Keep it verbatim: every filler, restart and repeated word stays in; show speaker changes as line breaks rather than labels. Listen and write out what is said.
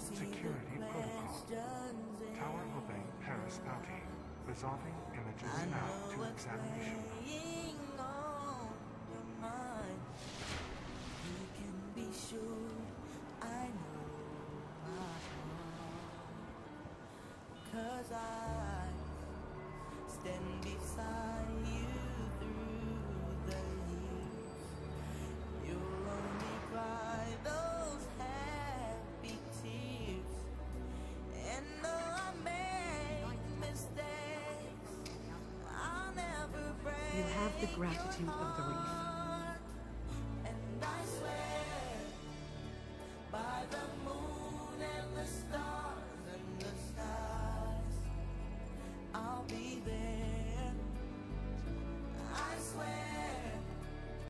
Security protocol. Tower obeying Paris bounty. Resolving images now to examination.
Cause I stand beside you through the years. You'll only cry those happy tears. And though I make mistakes, I'll never break.
You have the gratitude of the reef.